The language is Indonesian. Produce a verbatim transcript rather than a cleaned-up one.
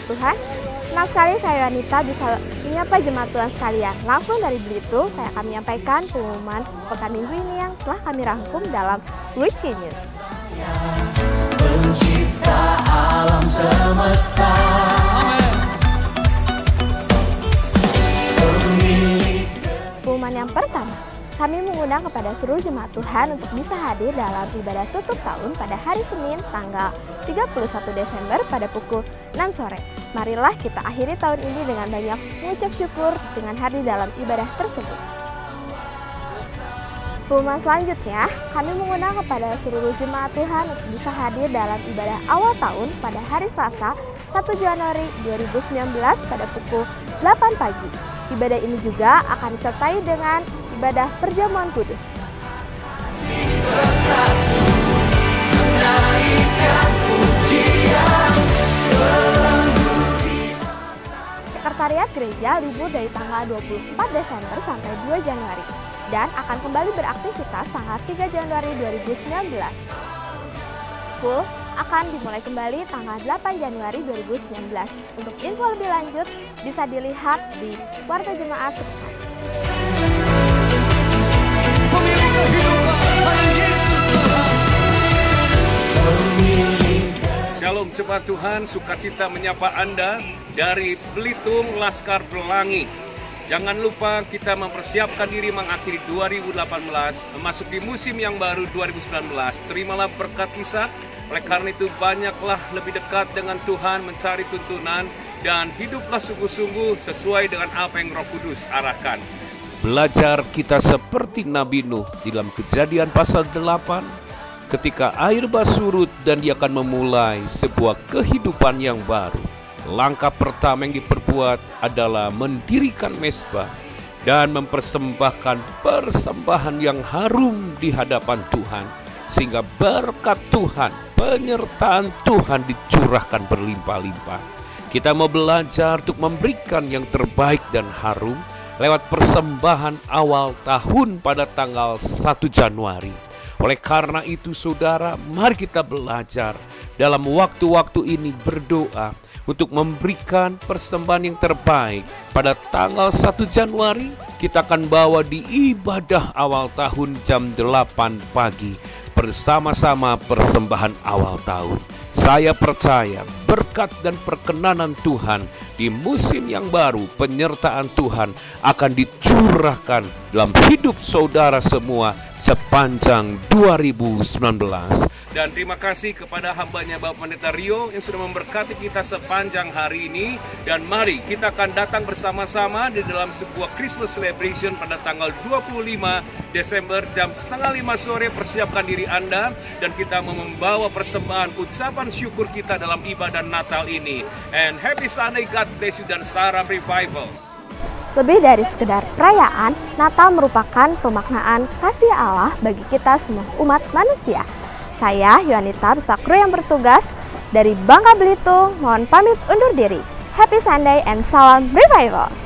jemaat Tuhan. Senang sekali saya wanita bisa menyapa jemaat Tuhan sekalian. Langsung dari Belitung, saya akan menyampaikan pengumuman pekan minggu ini yang telah kami rangkum dalam Weekly News. Pencipta alam semesta. Pengumuman yang pertama, kami mengundang kepada seluruh jemaat Tuhan untuk bisa hadir dalam ibadah tutup tahun pada hari Senin tanggal tiga puluh satu Desember pada pukul enam sore. Marilah kita akhiri tahun ini dengan banyak mengucap syukur dengan hadir dalam ibadah tersebut. Pengumuman selanjutnya, kami mengundang kepada seluruh jemaat Tuhan untuk bisa hadir dalam ibadah awal tahun pada hari Selasa satu Januari dua ribu sembilan belas pada pukul delapan pagi. Ibadah ini juga akan disertai dengan ibadah perjamuan kudus. Sekretariat Gereja libur dari tanggal dua puluh empat Desember sampai dua Januari dan akan kembali beraktivitas tanggal tiga Januari dua ribu sembilan belas. Full akan dimulai kembali tanggal delapan Januari dua ribu sembilan belas. Untuk info lebih lanjut bisa dilihat di Warta Jemaat Sekitar. Pemilik kehidupan, hanya Yesus Tuhan. Shalom jemaat Tuhan, sukacita menyapa Anda dari Belitung Laskar Pelangi. Jangan lupa kita mempersiapkan diri mengakhiri dua ribu delapan belas, memasuki musim yang baru dua ribu sembilan belas. Terimalah berkat Isa, oleh karena itu banyaklah lebih dekat dengan Tuhan, mencari tuntunan, dan hiduplah sungguh-sungguh sesuai dengan apa yang Roh Kudus arahkan. Belajar kita seperti Nabi Nuh di dalam Kejadian pasal delapan, ketika air bah surut dan dia akan memulai sebuah kehidupan yang baru. Langkah pertama yang diperbuat adalah mendirikan mezbah dan mempersembahkan persembahan yang harum di hadapan Tuhan, sehingga berkat Tuhan, penyertaan Tuhan dicurahkan berlimpah-limpah. Kita mau belajar untuk memberikan yang terbaik dan harum lewat persembahan awal tahun pada tanggal satu Januari. Oleh karena itu saudara, mari kita belajar dalam waktu-waktu ini berdoa untuk memberikan persembahan yang terbaik. Pada tanggal satu Januari kita akan bawa di ibadah awal tahun jam delapan pagi bersama-sama persembahan awal tahun. Saya percaya berkat dan perkenanan Tuhan di musim yang baru, penyertaan Tuhan akan dicurahkan dalam hidup saudara semua sepanjang dua ribu sembilan belas. Dan terima kasih kepada hambanya Bapak Pendeta Rio yang sudah memberkati kita sepanjang hari ini. Dan mari kita akan datang bersama-sama di dalam sebuah Christmas celebration pada tanggal dua puluh lima Desember jam setengah lima sore. Persiapkan diri Anda dan kita mau membawa persembahan ucapan syukur kita dalam ibadah Natal ini. And happy Sunday, God bless you, dan salam revival. Lebih dari sekedar perayaan, Natal merupakan pemaknaan kasih Allah bagi kita semua umat manusia. Saya, Yuanita, beserta kru yang bertugas dari Bangka Belitung, mohon pamit undur diri. Happy Sunday and salam revival!